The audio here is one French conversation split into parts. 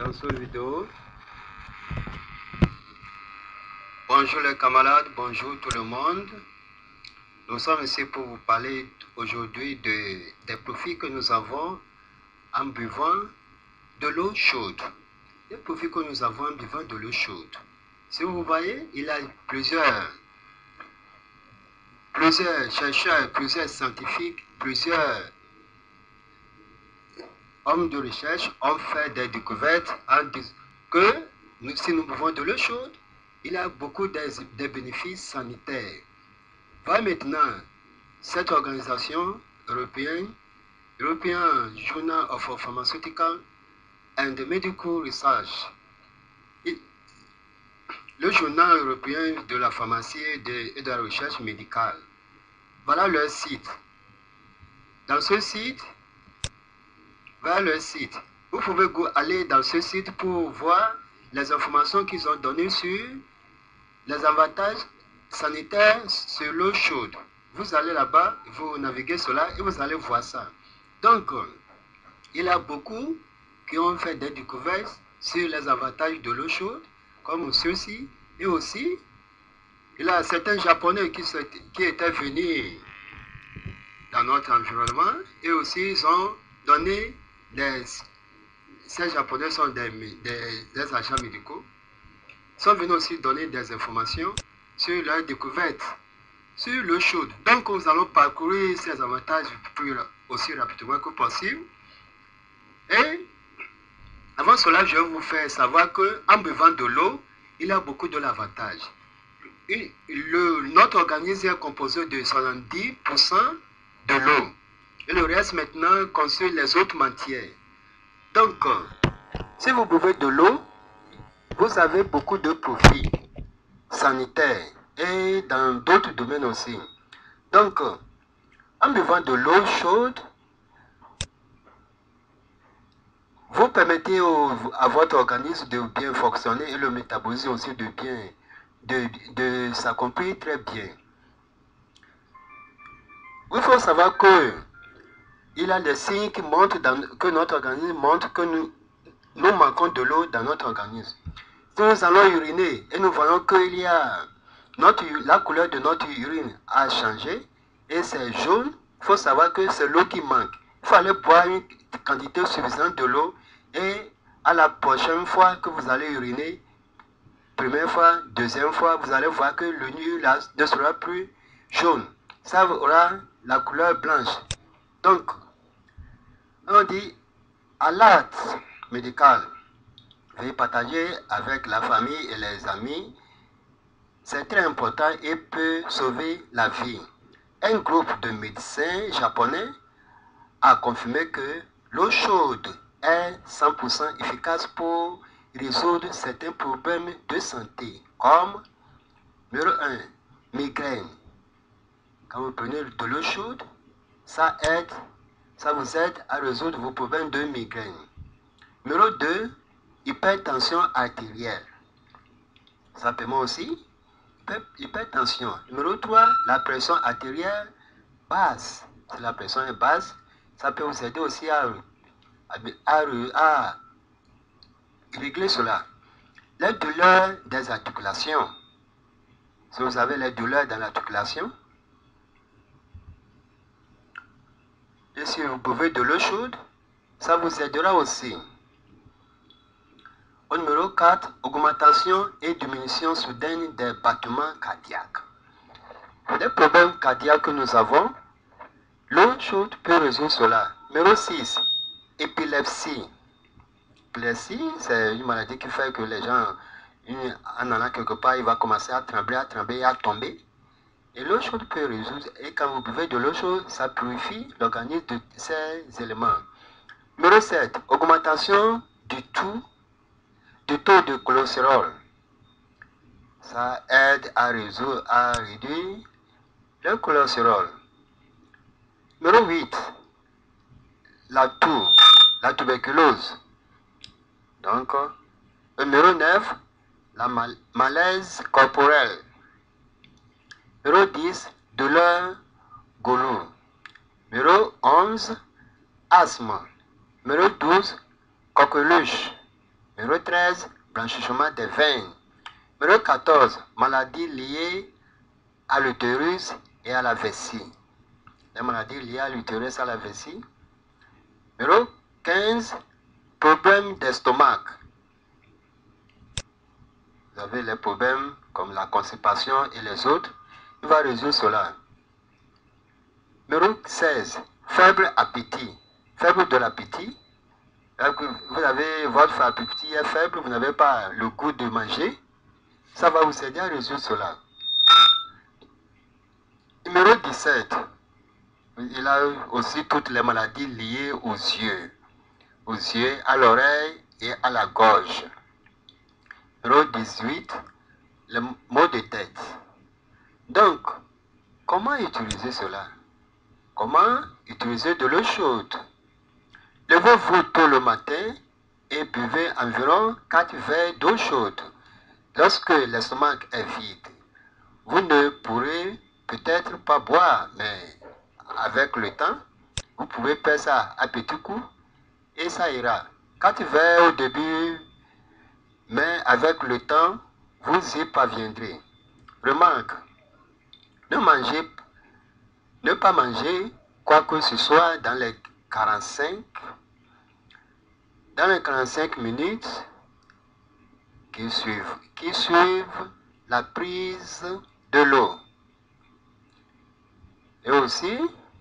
dans cette vidéo. Bonjour les camarades, bonjour tout le monde. Nous sommes ici pour vous parler aujourd'hui des profits que nous avons en buvant de l'eau chaude. Les profits que nous avons en buvant de l'eau chaude. Si vous voyez, il y a plusieurs chercheurs, plusieurs scientifiques, plusieurs hommes de recherche ont fait des découvertes en disant que si nous buvons de l'eau chaude, il y a beaucoup de bénéfices sanitaires. Voilà maintenant cette organisation européenne, European Journal of Pharmaceutical and Medical Research, le journal européen de la pharmacie et de la recherche médicale. Voilà leur site. Dans ce site, vers le site. Vous pouvez aller dans ce site pour voir les informations qu'ils ont données sur les avantages sanitaires sur l'eau chaude. Vous allez là-bas, vous naviguez cela et vous allez voir ça. Donc, il y a beaucoup qui ont fait des découvertes sur les avantages de l'eau chaude, comme ceux-ci. Et aussi, il y a certains Japonais qui étaient venus dans notre environnement et aussi ils ont donné ces Japonais sont des agents médicaux, sont venus aussi donner des informations sur leur découverte sur l'eau chaude. Donc nous allons parcourir ces avantages aussi rapidement que possible. Et avant cela, je vais vous faire savoir qu'en buvant de l'eau, il y a beaucoup d'avantages. Notre organisme est composé de 70% de l'eau. Et le reste maintenant constitue les autres matières. Donc, si vous buvez de l'eau, vous avez beaucoup de profits sanitaires et dans d'autres domaines aussi. Donc, en buvant de l'eau chaude, vous permettez à votre organisme de bien fonctionner et le métabolisme aussi de s'accomplir très bien. Il faut savoir que il y a des signes qui montrent que notre organisme montre que nous manquons de l'eau dans notre organisme. Si nous allons uriner et nous voyons que la couleur de notre urine a changé et c'est jaune, il faut savoir que c'est l'eau qui manque. Il faut aller boire une quantité suffisante de l'eau et à la prochaine fois que vous allez uriner, première fois, deuxième fois, vous allez voir que le urine ne sera plus jaune. Ça aura la couleur blanche. Donc, on dit à l'acte médical, veuillez partager avec la famille et les amis. C'est très important et peut sauver la vie. Un groupe de médecins japonais a confirmé que l'eau chaude est 100% efficace pour résoudre certains problèmes de santé, comme numéro 1, migraine. Quand vous prenez de l'eau chaude, ça vous aide à résoudre vos problèmes de migraine. Numéro 2, hypertension artérielle. Ça permet aussi hypertension. Numéro 3, la pression artérielle basse. Si la pression est basse, ça peut vous aider aussi à régler cela. Les douleurs des articulations. Si vous avez les douleurs dans l'articulation, et si vous buvez de l'eau chaude, ça vous aidera aussi. Au numéro 4, augmentation et diminution soudaine des battements cardiaques. Les problèmes cardiaques que nous avons, l'eau chaude peut résoudre cela. Numéro 6, épilepsie. L'épilepsie, c'est une maladie qui fait que les gens, en allant quelque part, il va commencer à trembler et à tomber. Et l'eau chaude peut résoudre, et quand vous buvez de l'eau chaude, ça purifie l'organisme de ces éléments. Numéro 7, augmentation du taux de cholestérol. Ça aide à réduire le cholestérol. Numéro 8, la tuberculose. Donc, numéro 9, la malaise corporelle. Numéro 10, douleur goulot. Numéro 11, asthme. Numéro 12, coqueluche. Numéro 13, blanchissement des veines. Numéro 14, maladies liées à l'utérus et à la vessie. Les maladies liées à l'utérus et à la vessie. Numéro 15, problèmes d'estomac. Vous avez les problèmes comme la constipation et les autres. Il va résoudre cela. Numéro 16, faible appétit. Faible de l'appétit. Vous avez votre appétit est faible, vous n'avez pas le goût de manger. Ça va vous aider à résoudre cela. Numéro 17, il a aussi toutes les maladies liées aux yeux, à l'oreille et à la gorge. Numéro 18, les maux de tête. Donc, comment utiliser cela? Comment utiliser de l'eau chaude? Levez-vous tôt le matin et buvez environ 4 verres d'eau chaude. Lorsque l'estomac est vide, vous ne pourrez peut-être pas boire, mais avec le temps, vous pouvez faire ça à petits coups et ça ira. 4 verres au début, mais avec le temps, vous y parviendrez. Remarque, ne pas manger quoi que ce soit dans les 45 minutes qui suivent la prise de l'eau. Et aussi,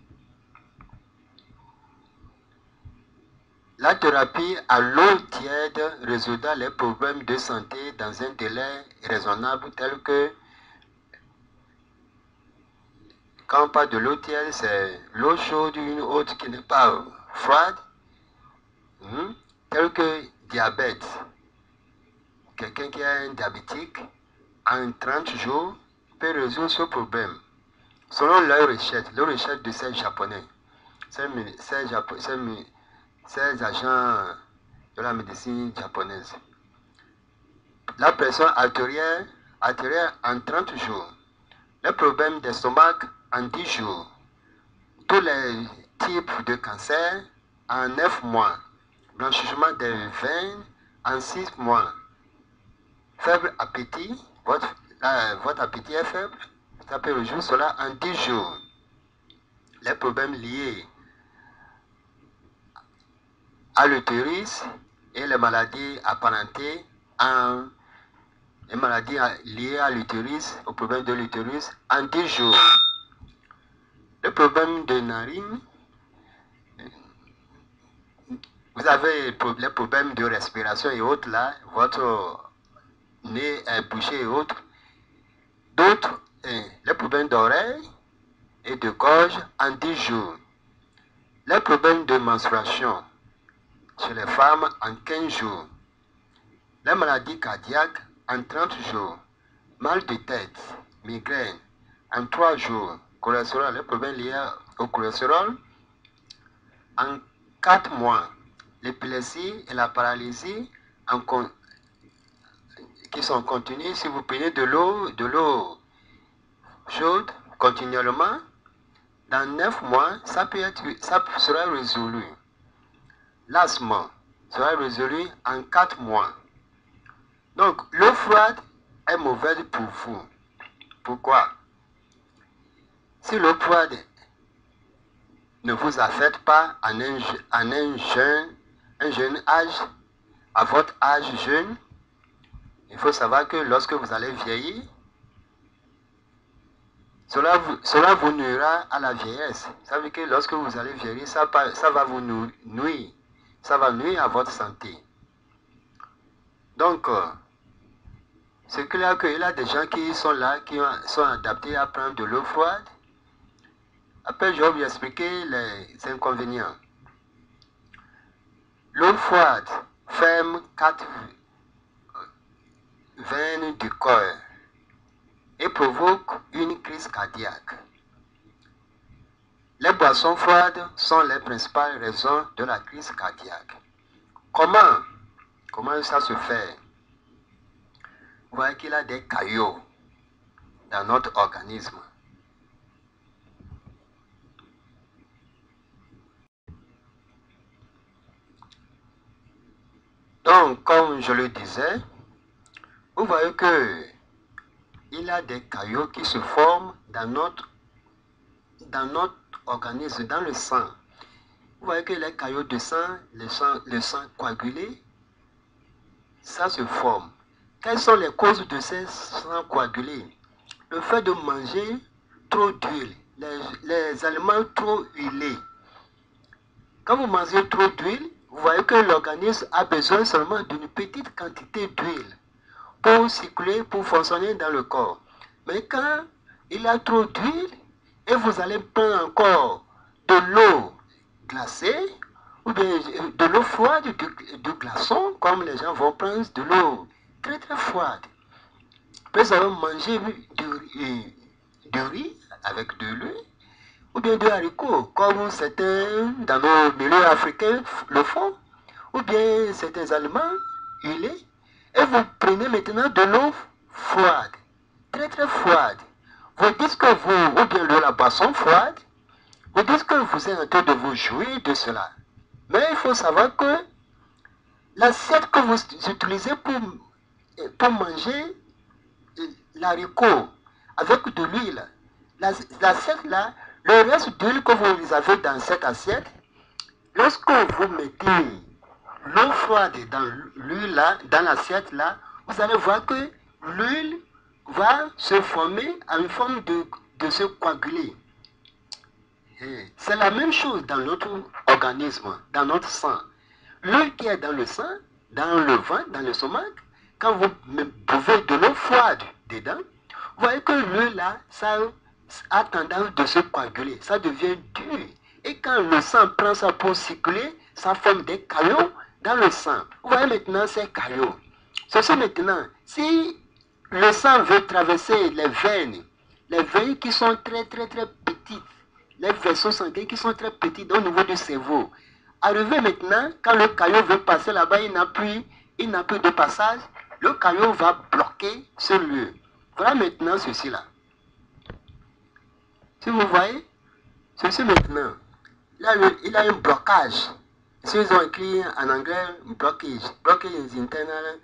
la thérapie à l'eau tiède résoudra les problèmes de santé dans un délai raisonnable tel que, quand on parle de l'eau tiède, c'est l'eau chaude, une autre qui n'est pas froide, tel que diabète. Quelqu'un qui a un diabétique, en 30 jours, peut résoudre ce problème. Selon leur recette de ces Japonais, ces agents de la médecine japonaise. La pression artérielle en 30 jours. Les problèmes d'estomac en 10 jours. Tous les types de cancer en 9 mois. Blanchissement des veines en 6 mois. Faible appétit, votre appétit est faible, ça peut résoudre cela en 10 jours. Les problèmes liés à l'utérus et les maladies apparentées les maladies liées à l'utérus, aux problèmes de l'utérus, en 10 jours. Les problèmes de narines, vous avez les problèmes de respiration et autres là, votre nez est bouché et autres. D'autres, les problèmes d'oreille et de gorge en 10 jours. Les problèmes de menstruation chez les femmes en 15 jours. Les maladies cardiaques en 30 jours. Mal de tête, migraine en 3 jours. Cholestérol, les problèmes liés au cholestérol en 4 mois. L'épilepsie et la paralysie qui sont continues si vous prenez de l'eau chaude continuellement. Dans 9 mois, ça sera résolu. L'asthme sera résolu en 4 mois. Donc, l'eau froide est mauvaise pour vous. Pourquoi? Si l'eau froide ne vous affecte pas en un jeune âge, à votre âge jeune, il faut savoir que lorsque vous allez vieillir, cela vous nuira à la vieillesse. Ça veut dire que lorsque vous allez vieillir, ça va vous nuire. Ça va nuire à votre santé. Donc, c'est clair qu'il y a des gens qui sont là, qui sont adaptés à prendre de l'eau froide. Après, je vais vous expliquer les inconvénients. L'eau froide ferme 4 veines du corps et provoque une crise cardiaque. Les boissons froides sont les principales raisons de la crise cardiaque. Comment ça se fait? Vous voyez qu'il y a des caillots dans notre organisme. Donc, comme je le disais, vous voyez que il y a des caillots qui se forment dans notre organisme, dans le sang. Vous voyez que les caillots de sang, le sang coagulé, ça se forme. Quelles sont les causes de ces sangs coagulés? Le fait de manger trop d'huile, les aliments trop huilés. Quand vous mangez trop d'huile, vous voyez que l'organisme a besoin seulement d'une petite quantité d'huile pour circuler, pour fonctionner dans le corps. Mais quand il y a trop d'huile et vous allez prendre encore de l'eau glacée ou bien de l'eau froide, du glaçon, comme les gens vont prendre de l'eau très très froide. Après vous allez manger du riz avec de l'huile ou bien de haricots, comme certains dans nos milieux africains le font, ou bien certains aliments huilés. Et vous prenez maintenant de l'eau froide, très très froide. Vous dites que vous, ou bien de la boisson froide, vous dites que vous êtes en train de vous jouir de cela. Mais il faut savoir que l'assiette que vous utilisez pour manger l'haricot avec de l'huile, l'assiette là, le reste d'huile que vous avez dans cette assiette, lorsque vous mettez l'eau froide dans l'huile là, dans l'assiette là, vous allez voir que l'huile va se former en forme de se coaguler. C'est la même chose dans notre organisme, dans notre sang. L'huile qui est dans le sang, dans le ventre, dans le stomac, quand vous buvez de l'eau froide dedans, vous voyez que l'huile là, ça a tendance de se coaguler, ça devient dur. Et quand le sang prend ça pour circuler, ça forme des caillots dans le sang. Vous voyez maintenant ces caillots. Ceci maintenant, si le sang veut traverser les veines qui sont très très très petites, les vaisseaux sanguins qui sont très petits au niveau du cerveau. Arrivé maintenant, quand le caillot veut passer là-bas, il n'a plus de passage, le caillot va bloquer ce lieu. Voilà maintenant ceci là. Si vous voyez, ceci maintenant, là, il a un blocage. Si ils ont écrit en anglais, blockage is internal.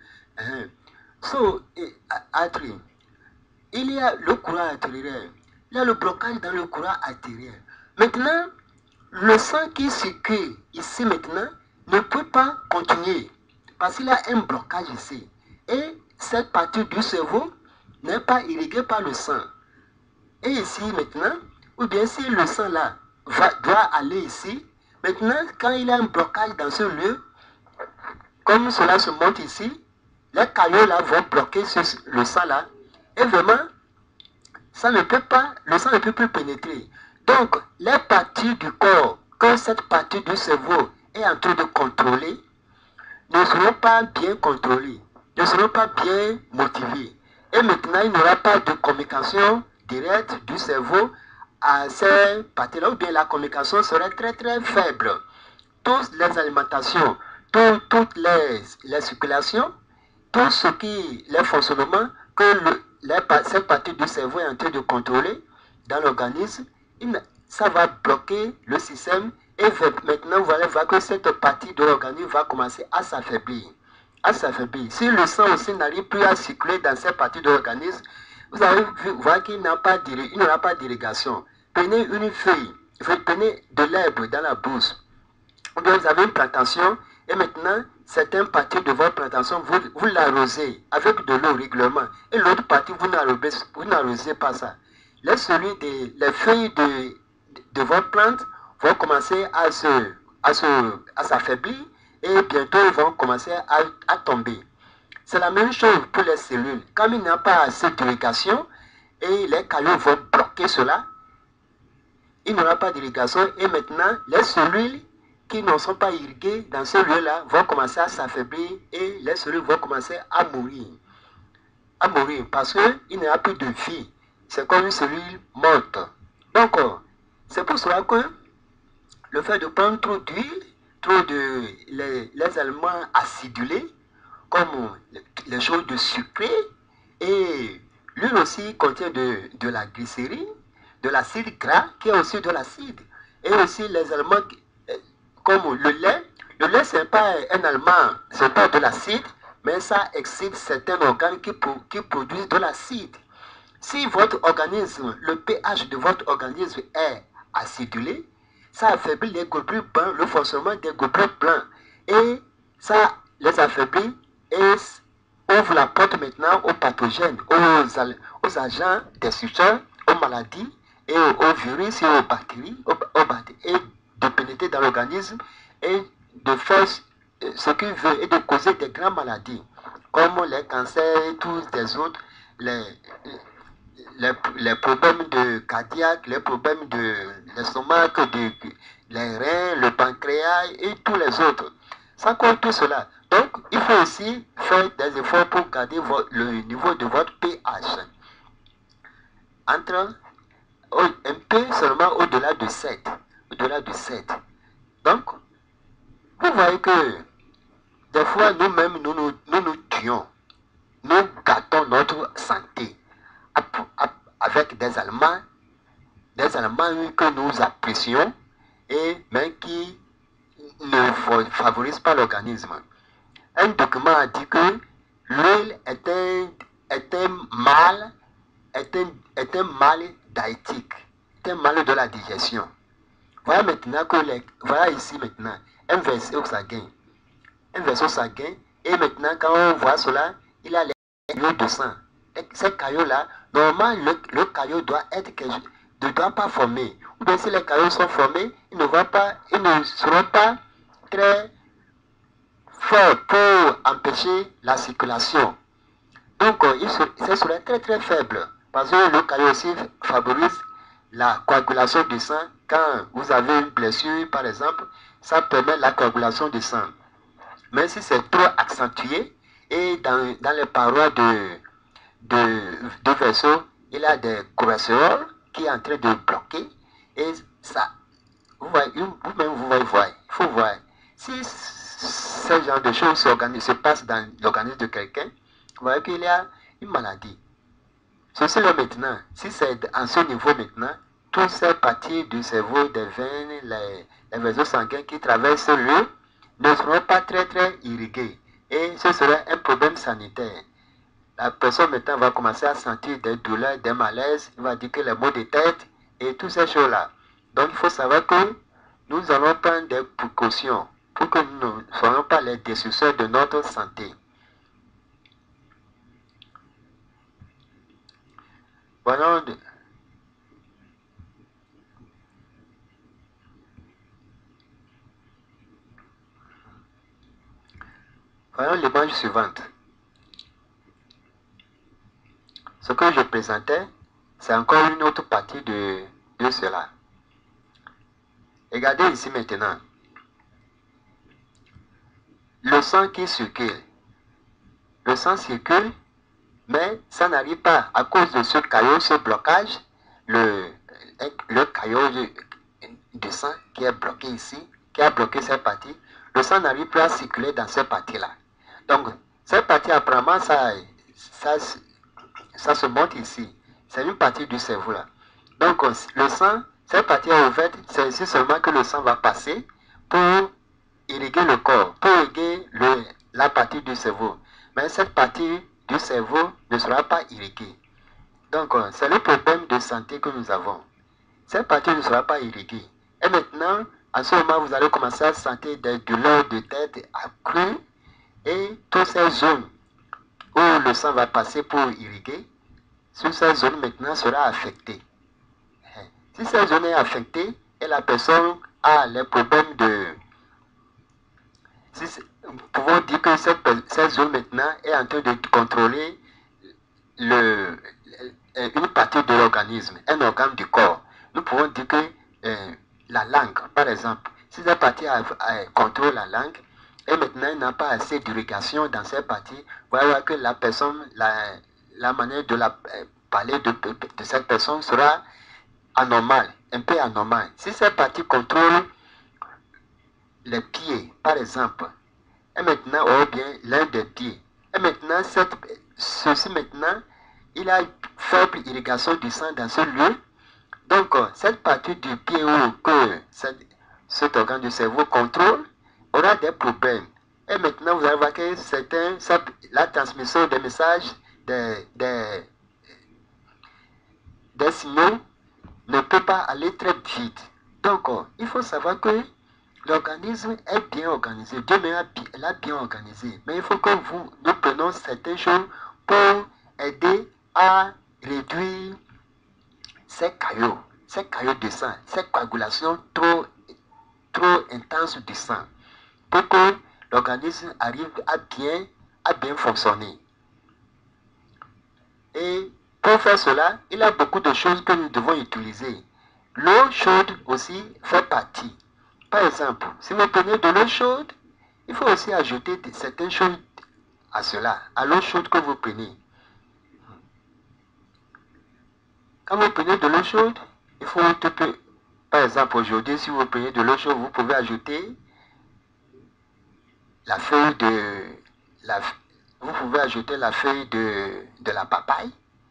So, artery. Il y a le courant artériel. Il y a le blocage dans le courant artériel. Maintenant, le sang qui circule ici maintenant ne peut pas continuer parce qu'il y a un blocage ici. Et cette partie du cerveau n'est pas irriguée par le sang. Et ici maintenant, ou bien si le sang là doit aller ici, maintenant quand il y a un blocage dans ce lieu, comme cela se montre ici, les caillots là vont bloquer le sang là. Et vraiment, ça ne peut pas, le sang ne peut plus pénétrer. Donc, les parties du corps que cette partie du cerveau est en train de contrôler ne seront pas bien contrôlées, ne seront pas bien motivées. Et maintenant, il n'y aura pas de communication directe du cerveau à ces parties-là, ou bien la communication serait très très faible. Toutes les alimentations, toutes les circulations, tout ce qui, les fonctionnements que cette partie du cerveau est en train de contrôler dans l'organisme, ça va bloquer le système et maintenant vous allez voir que cette partie de l'organisme va commencer à s'affaiblir. Si le sang aussi n'arrive plus à circuler dans cette partie de l'organisme, vous allez voir qu'il n'y aura pas d'irrigation. Prenez une feuille, prenez de l'herbe dans la bouche. Ou bien vous avez une plantation et maintenant, certaines parties de votre plantation, vous l'arrosez avec de l'eau régulièrement. Et l'autre partie, vous n'arrosez pas ça. Les feuilles de votre plante vont commencer à s'affaiblir et bientôt ils vont commencer à tomber. C'est la même chose pour les cellules. Comme il n'y a pas assez d'irrigation et les cailloux vont bloquer cela, il n'y aura pas d'irrigation et maintenant les cellules qui ne sont pas irriguées dans ce lieu-là vont commencer à s'affaiblir et les cellules vont commencer à mourir. Parce qu'il n'y a plus de vie. C'est comme une cellule morte. Donc, c'est pour cela que le fait de prendre trop d'huile, les aliments acidulés, comme les choses de sucré, et l'huile aussi contient de la glycérine, de l'acide gras, qui est aussi de l'acide, et aussi les aliments comme le lait. Le lait, ce n'est pas un aliment, ce n'est pas de l'acide, mais ça excite certains organes qui produisent de l'acide. Si votre organisme, le pH de votre organisme est acidulé, ça affaiblit les globules blancs, le fonctionnement des globules blancs. Et ça les affaiblit et ouvre la porte maintenant aux pathogènes, aux agents destructeurs, aux maladies et aux virus et aux bactéries, et de pénétrer dans l'organisme et de faire ce qu'il veut et de causer des grandes maladies comme les cancers et tous les autres, les problèmes de cardiaque, les problèmes de l'estomac, les reins, le pancréas et tous les autres. Ça cause tout cela. Donc, il faut aussi faire des efforts pour garder le niveau de votre pH. Entre un peu seulement au-delà de 7. Au-delà de 7. Donc, vous voyez que des fois, nous-mêmes, nous tuons. Nous gâtons notre santé avec des aliments que nous apprécions mais qui ne favorisent pas l'organisme. Un document a dit que l'huile est un mal diététique, est un mal de la digestion. Voilà maintenant que voilà ici maintenant un vaisseau sanguin. Un vaisseau sanguin, et maintenant quand on voit cela, il a les caillots de sang. Ces caillots-là, normalement le caillot doit être ne doit pas former. Ou bien si les caillots sont formés, ils ne seront pas très forts pour empêcher la circulation. Donc, ce serait très très faible. Parce que le caillot aussi favorise la coagulation du sang. Quand vous avez une blessure, par exemple, ça permet la coagulation du sang. Mais si c'est trop accentué, et dans les parois de vaisseau, il y a des cholestérol qui est en train de bloquer, et ça, vous-même, vous voyez, il faut voir. Si ce genre de choses se passent dans l'organisme de quelqu'un, vous voyez qu'il y a une maladie. Ceci là maintenant, si c'est en ce niveau maintenant, toutes ces parties du cerveau, des veines, les vaisseaux sanguins qui traversent l'eau ne seront pas très très irrigués. Et ce serait un problème sanitaire. La personne maintenant va commencer à sentir des douleurs, des malaises, il va dire que les maux de tête et toutes ces choses-là. Donc il faut savoir que nous allons prendre des précautions pour que nous ne soyons pas les destructeurs de notre santé. Voyons l'image suivante. Ce que je présentais, c'est encore une autre partie de cela. Regardez ici maintenant. Le sang qui circule. Le sang circule, mais ça n'arrive pas à cause de ce caillot, ce blocage. Le caillot de sang qui est bloqué ici, qui a bloqué cette partie. Le sang n'arrive plus à circuler dans cette partie-là. Donc, cette partie, apparemment, ça se monte ici. C'est une partie du cerveau là. Donc, le sang, cette partie est ouverte, c'est ici seulement que le sang va passer pour irriguer le corps, pour irriguer la partie du cerveau. Mais cette partie du cerveau ne sera pas irriguée. Donc, c'est le problème de santé que nous avons. Cette partie ne sera pas irriguée. Et maintenant, à ce moment, vous allez commencer à sentir des douleurs de tête accrues et toutes ces zones où le sang va passer pour irriguer, sur ces zones maintenant sera affectée. Si cette zone est affectée et la personne a les problèmes nous pouvons dire que cette zone maintenant est en train de contrôler une partie de l'organisme, un organe du corps. Nous pouvons dire que la langue, par exemple, si cette partie contrôle la langue, et maintenant il n'a pas assez d'irrigation dans cette partie, vous voyez que la personne, la manière de parler de cette personne sera anormale, un peu anormale. Si cette partie contrôle les pieds, par exemple, et maintenant, ou bien l'un des pieds, et maintenant, ceci maintenant, il a une faible irrigation du sang dans ce lieu. Donc, cette partie du pied où que cet organe du cerveau contrôle aura des problèmes. Et maintenant, vous allez voir que certains, la transmission des messages, des signaux ne peut pas aller très vite. Donc, il faut savoir que l'organisme est bien organisé. Dieu l'a bien organisé. Mais il faut que nous prenions certaines choses pour aider à réduire ces caillots de sang, ces coagulations trop intenses du sang, pour que l'organisme arrive à bien fonctionner. Et pour faire cela, il y a beaucoup de choses que nous devons utiliser. L'eau chaude aussi fait partie. Par exemple, si vous prenez de l'eau chaude, il faut aussi ajouter certaines choses à cela, à l'eau chaude que vous prenez. Quand vous prenez de l'eau chaude, il faut par exemple aujourd'hui, si vous prenez de l'eau chaude, vous pouvez ajouter la feuille vous pouvez ajouter la feuille de la papaye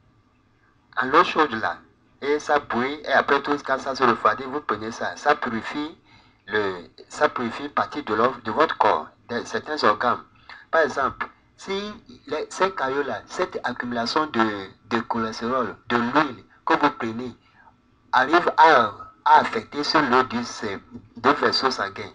en l'eau chaude là. Et ça bouille, et après tout, quand ça se refroidit, vous prenez ça. Ça purifie une partie de votre corps, de certains organes. Par exemple, si ces caillots-là, cette accumulation de cholestérol, de l'huile que vous prenez, arrive à affecter ce lot de vaisseaux sanguins.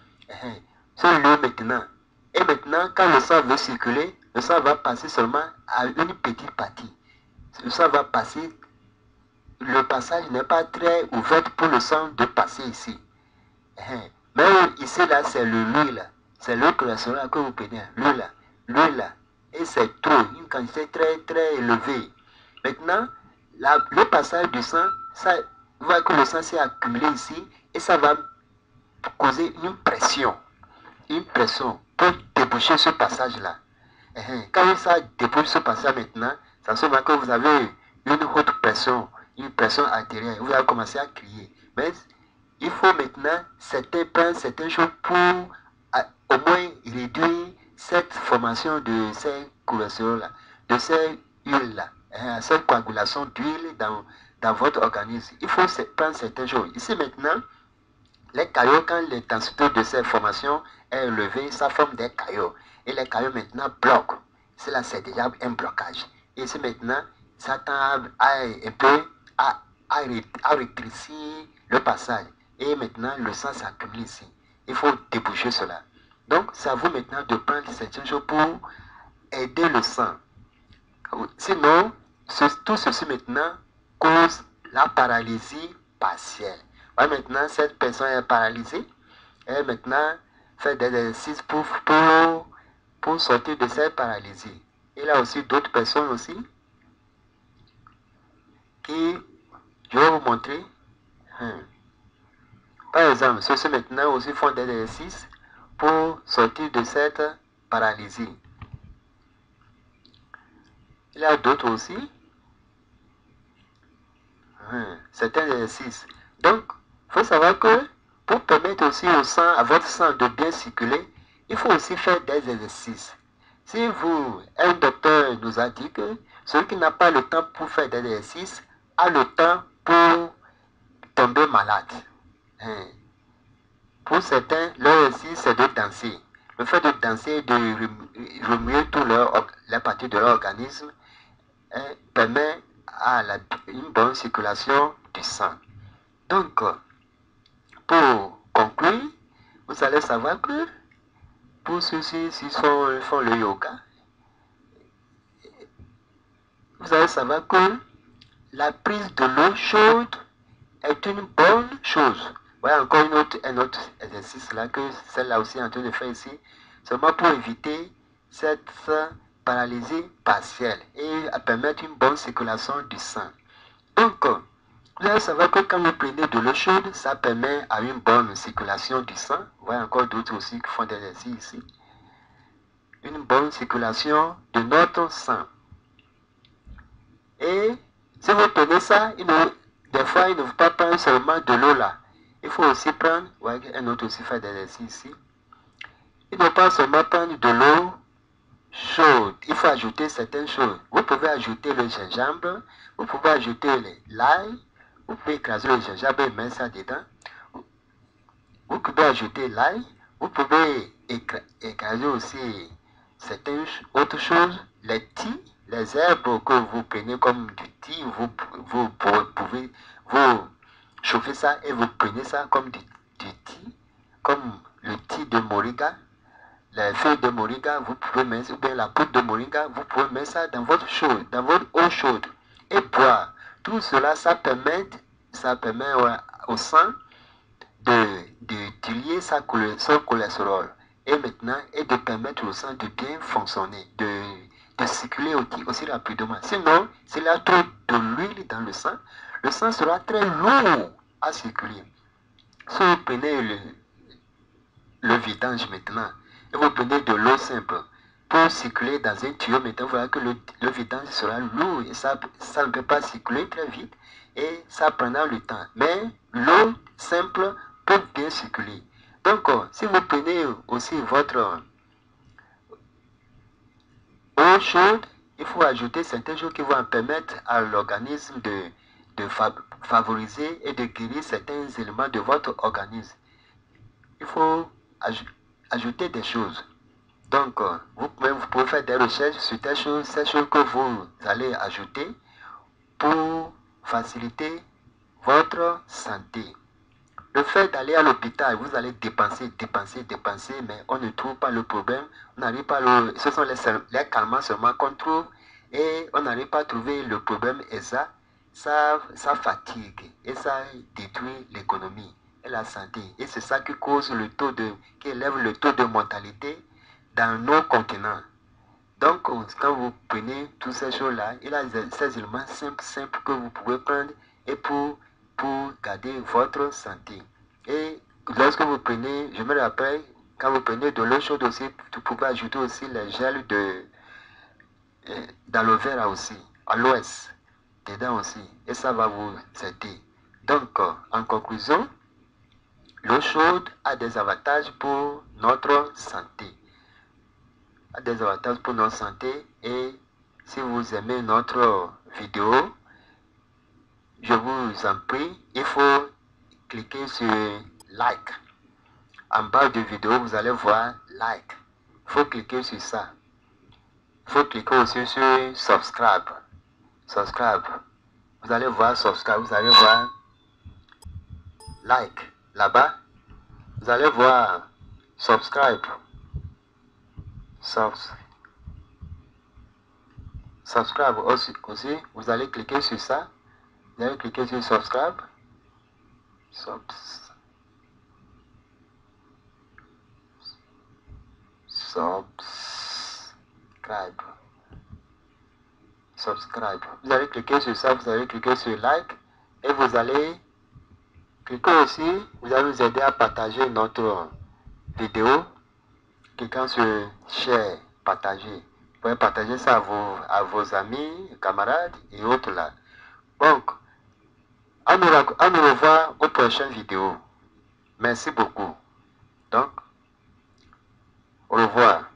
Ce lot maintenant. Et maintenant, quand le sang veut circuler, le sang va passer seulement à une petite partie. Le sang va passer. Le passage n'est pas très ouvert pour le sang de passer ici. Mais ici, là, c'est l'huile. C'est le cholestérol que vous prenez. L'huile. Et c'est trop, une quantité très, très élevée. Maintenant, le passage du sang, vous voyez que le sang s'est accumulé ici et ça va causer une pression pour déboucher ce passage-là. Quand ça débouche ce passage maintenant, ça se voit que vous avez une haute pression, une pression artérielle. Vous allez commencer à crier. Mais il faut maintenant prendre certaines choses pour au moins réduire cette formation de ces cholestérol-là, de ces huiles-là, cette coagulation d'huile dans votre organisme. Il faut prendre certaines choses. Ici maintenant, les caillots, quand l'intensité de ces formations est élevée, ça forme des caillots. Et les caillots maintenant bloquent. Cela, c'est déjà un blocage. Et ici maintenant, ça tend un peu à rétrécir le passage. Et maintenant, le sang s'accumule ici. Il faut déboucher cela. Donc, c'est à vous maintenant de prendre certaines choses pour aider le sang. Sinon, tout ceci maintenant cause la paralysie partielle. Ouais, maintenant, cette personne est paralysée. Et maintenant, fait des exercices pour sortir de cette paralysie. Il y a aussi d'autres personnes aussi qui, je vais vous montrer. Par exemple, ceux-ci maintenant aussi font des exercices pour sortir de cette paralysie. Il y a d'autres aussi. Certains exercices. Donc, il faut savoir que pour permettre aussi à votre sang de bien circuler, il faut aussi faire des exercices. Si un docteur nous a dit que celui qui n'a pas le temps pour faire des exercices a le temps pour tomber malade. Pour certains, leur exercice, c'est de danser. Le fait de danser, de remuer toutes les parties de l'organisme, permet à une bonne circulation du sang. Donc, pour conclure, vous allez savoir que pour ceux-ci qui font le yoga, vous allez savoir que la prise de l'eau chaude est une bonne chose. Voilà encore un autre exercice là que celle-là aussi est en train de faire ici, seulement pour éviter cette paralysie partielle et à permettre une bonne circulation du sang. Donc, vous allez savoir que quand vous prenez de l'eau chaude, ça permet à une bonne circulation du sang. Vous voyez encore d'autres aussi qui font des exercices ici. Une bonne circulation de notre sang. Et si vous prenez ça, des fois, il ne faut pas prendre seulement de l'eau là. Il faut aussi prendre, vous voyez, un autre aussi fait des exercices ici. Il ne faut pas seulement prendre de l'eau chaude. Il faut ajouter certaines choses. Vous pouvez ajouter le gingembre, vous pouvez ajouter l'ail, vous pouvez écraser le gingembre et mettre ça dedans. Vous pouvez ajouter l'ail, Vous pouvez écraser aussi certaines autres choses, les tis, les herbes que vous prenez comme du thé, vous pouvez vous chauffer ça et vous prenez ça comme du thé, comme le thé de moringa, les feuilles de moringa, vous pouvez mettre, ou bien la poudre de moringa, vous pouvez mettre ça dans votre eau chaude et boire. Tout cela, ça permet au sang de lier son cholestérol et maintenant et de permettre au sang de bien fonctionner, de circuler aussi rapidement. Sinon, s'il y a trop de l'huile dans le sang sera très lourd à circuler. Si vous prenez le vidange maintenant et vous prenez de l'eau simple pour circuler dans un tuyau, maintenant voilà que le vidange sera lourd et ça ne peut pas circuler très vite et ça prendra le temps. Mais l'eau simple peut bien circuler. Donc, si vous prenez aussi votre eau chaude, il faut ajouter certaines choses qui vont permettre à l'organisme de favoriser et de guérir certains éléments de votre organisme. Il faut ajouter des choses. Donc, vous pouvez faire des recherches sur ces choses que vous allez ajouter pour faciliter votre santé. Le fait d'aller à l'hôpital, vous allez dépenser, mais on ne trouve pas le problème. On n'arrive pas ce sont les calmants seulement qu'on trouve et on n'arrive pas à trouver le problème et ça fatigue et ça détruit l'économie et la santé. Et c'est ça qui cause qui élève le taux de mortalité dans nos continents. Donc, quand vous prenez toutes ces choses-là, il y a ces éléments simples que vous pouvez prendre et pour garder votre santé. Et lorsque vous prenez, je me rappelle, quand vous prenez de l'eau chaude aussi, vous pouvez ajouter aussi les gels d'aloe vera aussi, aloès, dedans aussi. Et ça va vous aider. Donc, en conclusion, l'eau chaude a des avantages pour notre santé. Et si vous aimez notre vidéo, je vous en prie, il faut cliquer sur like. En bas de vidéo, vous allez voir like. Il faut cliquer sur ça. Il faut cliquer aussi sur subscribe. Vous allez voir subscribe, vous allez voir like. Là-bas, vous allez voir subscribe. Subscribe aussi, vous allez cliquer sur ça. Vous allez cliquer sur subscribe. Subscribe. Vous allez cliquer sur ça, vous allez cliquer sur like et vous allez cliquer aussi, vous allez nous aider à partager notre vidéo. Cliquant sur share, partager. Vous pouvez partager ça à vos amis, camarades et autres là. Donc, à nous revoir aux prochaines vidéos. Merci beaucoup. Donc, au revoir.